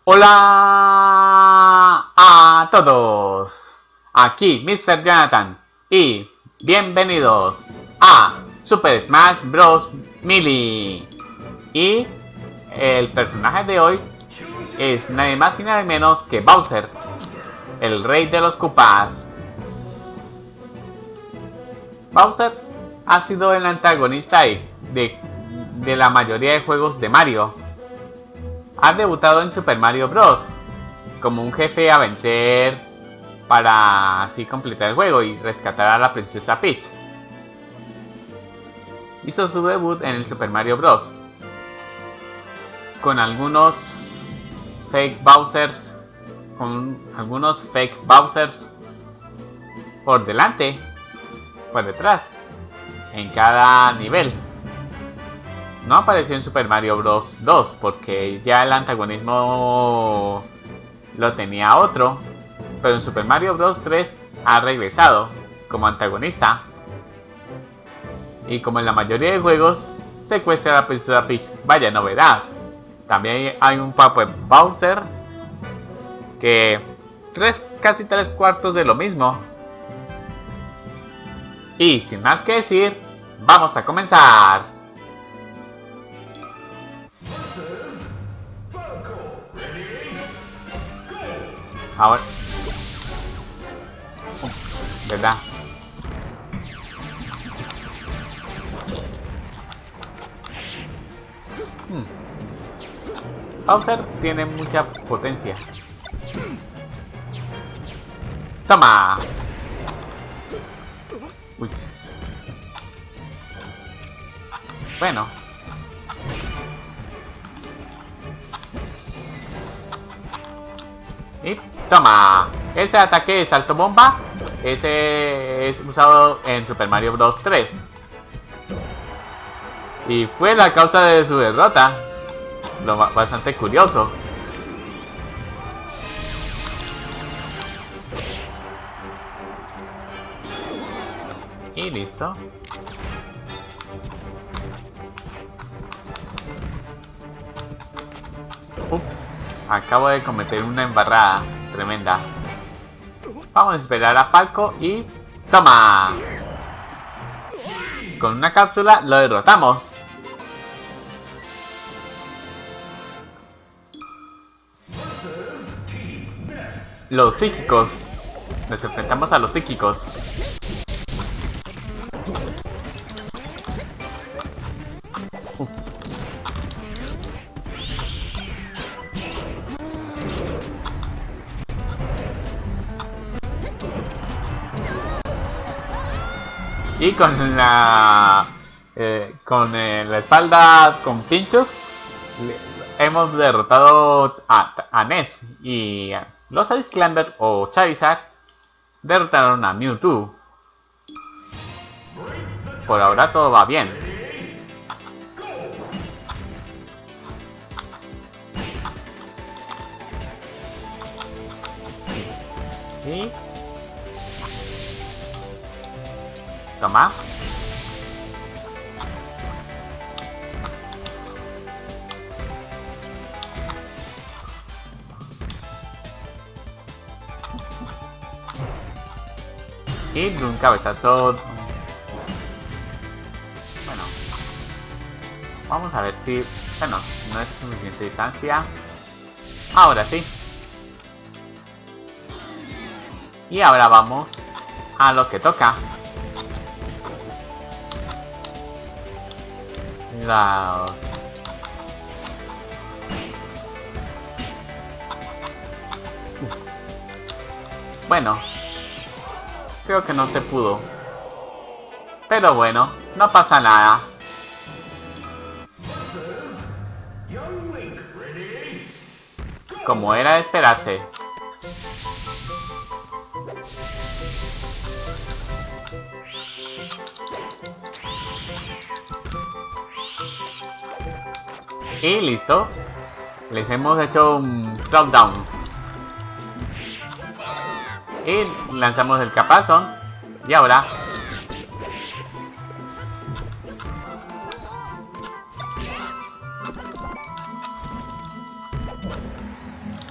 Hola a todos, aquí Mr. Jonathan y bienvenidos a Super Smash Bros. Melee. Y el personaje de hoy es nadie más y nada menos que Bowser, el rey de los Koopas. Bowser ha sido el antagonista de la mayoría de juegos de Mario. Ha debutado en Super Mario Bros. Como un jefe a vencer para así completar el juego y rescatar a la princesa Peach. Hizo su debut en el Super Mario Bros. Con algunos fake Bowsers, por delante, por detrás, en cada nivel. No apareció en Super Mario Bros. 2 porque ya el antagonismo lo tenía otro, pero en Super Mario Bros. 3 ha regresado como antagonista. Y como en la mayoría de juegos, secuestra a la princesa Peach. Vaya novedad. También hay un Puppet Bowser que casi 3/4 de lo mismo. Y sin más que decir, vamos a comenzar. Ahora, ¿verdad? Bowser tiene mucha potencia. ¡Toma! Uy. Bueno. Y toma. Ese ataque de salto bomba, ese es usado en Super Mario Bros. 3. Y fue la causa de su derrota. Lo bastante curioso. Y listo. Ups, acabo de cometer una embarrada tremenda. Vamos a esperar a Falco y ¡toma! Con una cápsula lo derrotamos. Los psíquicos. Nos enfrentamos a los psíquicos. Y con la espalda con pinchos hemos derrotado a Ness. Y los Ice Climber o Charizard derrotaron a Mewtwo. Por ahora todo va bien. Y toma. Y de un cabezazo. Bueno, vamos a ver si... Bueno, no es suficiente distancia. Ahora sí. Y ahora vamos a lo que toca. Los... Bueno, creo que no se pudo. Pero bueno, no pasa nada. Como era de esperarse. Y listo. Les hemos hecho un countdown. Y lanzamos el capazón. Y ahora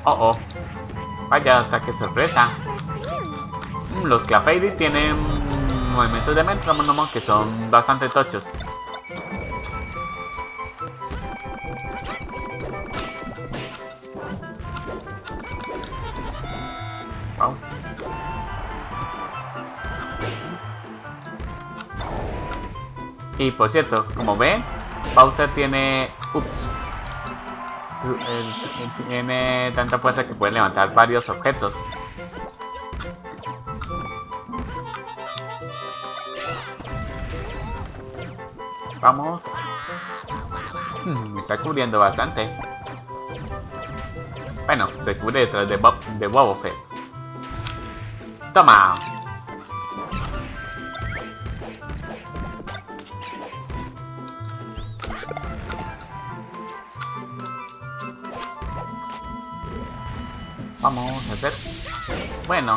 Oh, oh. Vaya, ataque sorpresa. Los Clefairy tienen movimientos de metrónomo que son bastante tochos. Wow. Y por cierto, como ven, Bowser tiene... Ups. Tiene tanta fuerza que puede levantar varios objetos. Vamos. Me está cubriendo bastante. Bueno, se cubre detrás de Boba Fett. ¡Toma! Vamos a hacer... Bueno.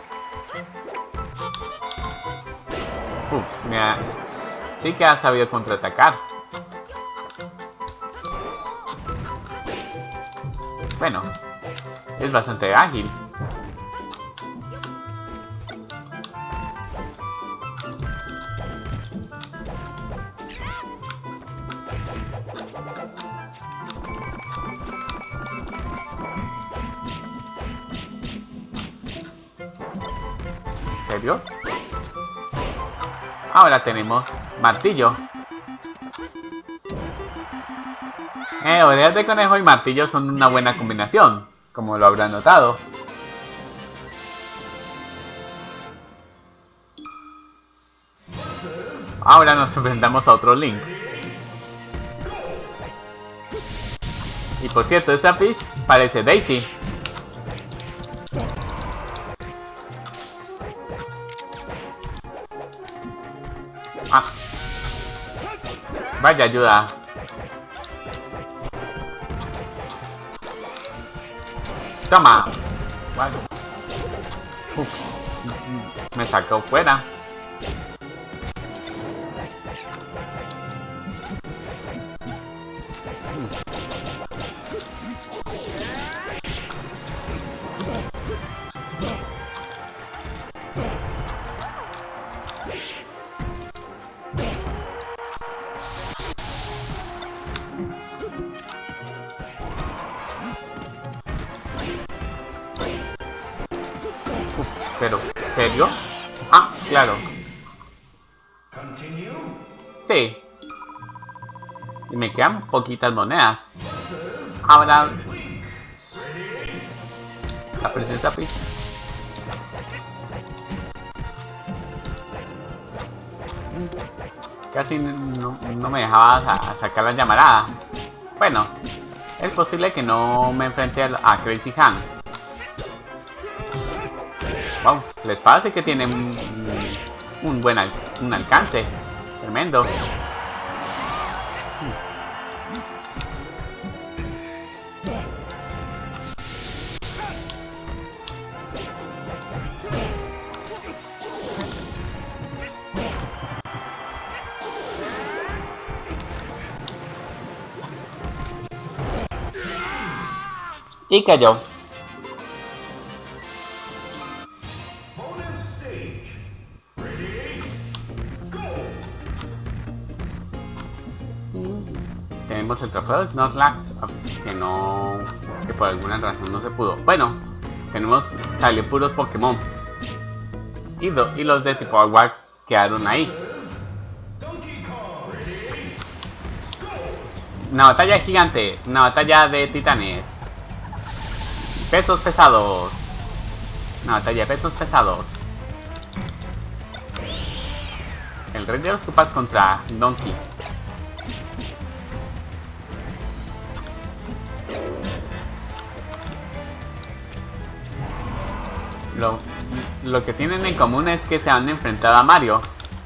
Ups, mira. Sí que ha sabido contraatacar. Bueno. Es bastante ágil. ¿En serio? Ahora tenemos martillo. Orejas de conejo y martillo son una buena combinación, como lo habrán notado. Ahora nos enfrentamos a otro Link. Y por cierto, esta Peach parece Daisy. Ah. Vaya ayuda. Toma. Vale. Me sacó fuera. Pero, ¿serio? Ah, claro. Sí. Y me quedan poquitas monedas. Ahora... La princesa Peach. Casi no me dejaba sacar la llamarada. Bueno, es posible que no me enfrente a Crazy Han. Wow, la espada sí que tiene un buen alcance. Tremendo. Y cayó. Tenemos el trofeo de Snorlax, que por alguna razón no se pudo. Bueno, salió puros Pokémon. Y los de tipo agua quedaron ahí. Una batalla gigante, una batalla de titanes. Pesos pesados. Una batalla de pesos pesados. El rey de los Koopas contra Donkey. Lo que tienen en común es que se han enfrentado a Mario.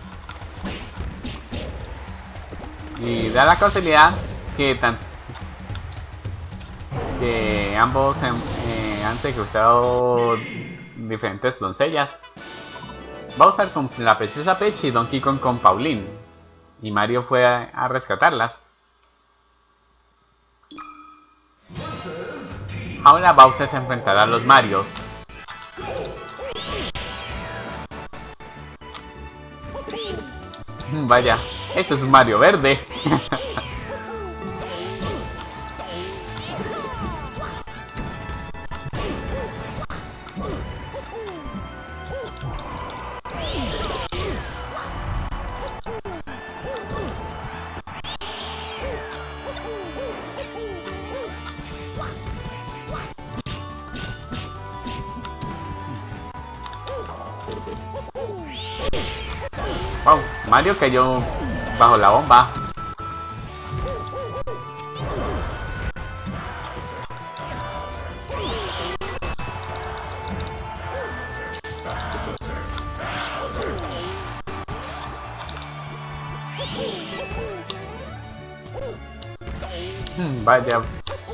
Y da la casualidad que ambos han secuestrado diferentes doncellas. Bowser con la princesa Peach y Donkey Kong con Pauline. Y Mario fue a rescatarlas. Ahora Bowser se enfrentará a los Marios. Vaya, esto es un Mario verde. Wow, Mario cayó bajo la bomba. Vaya.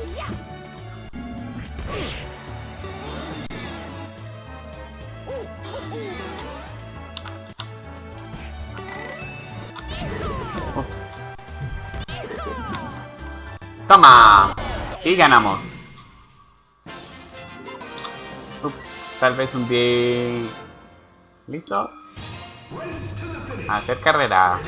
¡Toma! Y ganamos. Ups, tal vez un día... ¿Listo? Hacer carrera.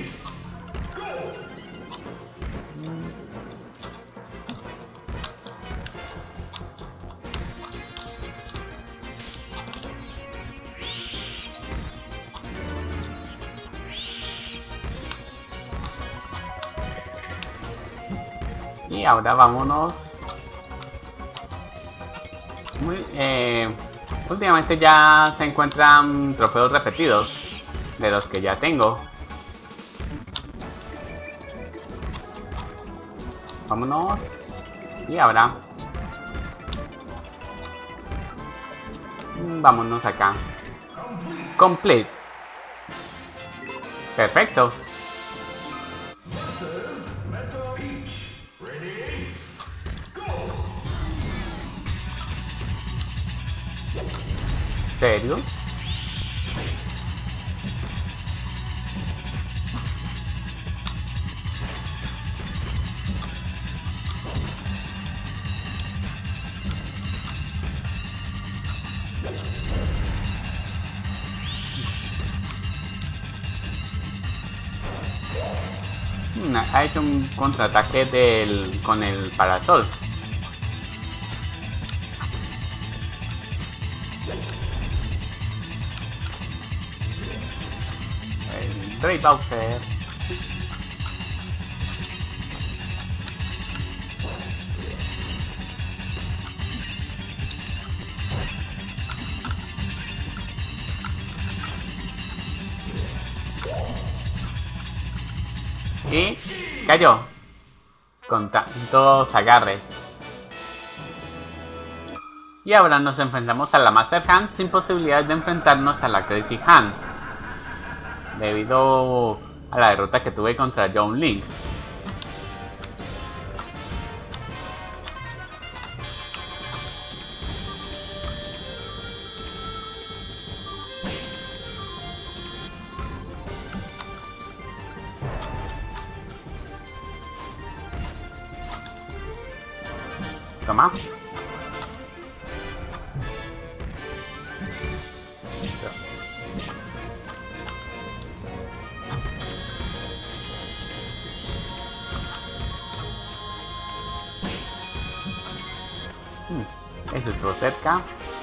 Y ahora vámonos. Últimamente ya se encuentran trofeos repetidos de los que ya tengo. Vámonos. Y ahora vámonos acá. Complete. Perfecto. ¿Serio? Ha hecho un contraataque con el parasol. Soy Bowser. Y cayó con tantos agarres. Y ahora nos enfrentamos a la Master Hand sin posibilidad de enfrentarnos a la Crazy Hand, debido a la derrota que tuve contra John Link. Toma. Eso estuvo cerca.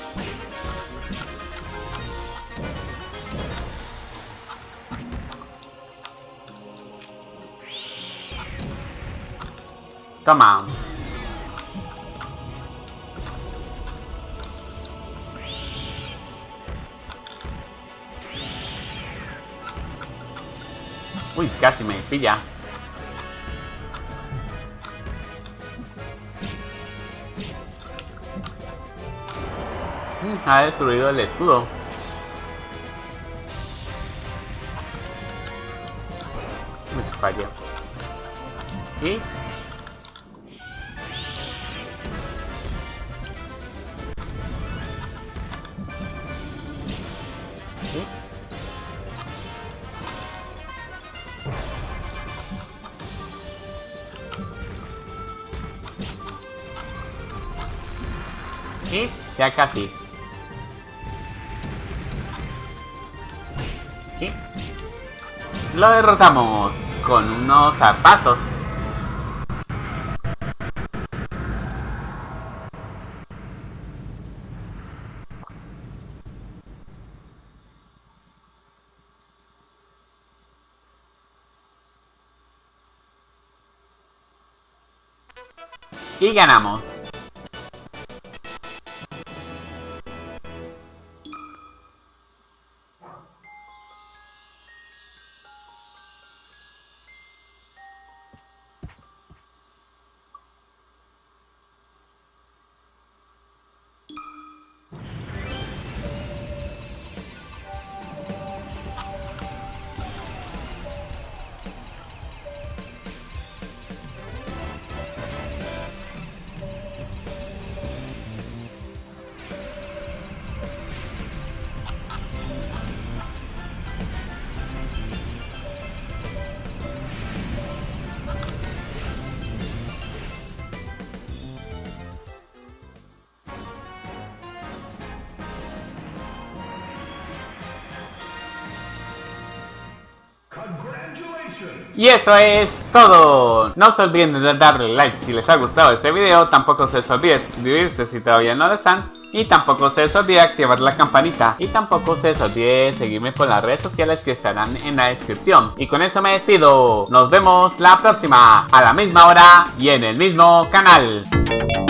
Toma. Uy, casi me pilla. Ha destruido el escudo. Uy, falló. Y... Y ya casi. Y lo derrotamos con unos zarpazos. Y ganamos. Y eso es todo. No se olviden de darle like si les ha gustado este video. Tampoco se les olvide suscribirse si todavía no lo están. Y tampoco se les olvide activar la campanita. Y tampoco se les olvide seguirme por las redes sociales que estarán en la descripción. Y con eso me despido. Nos vemos la próxima, a la misma hora y en el mismo canal.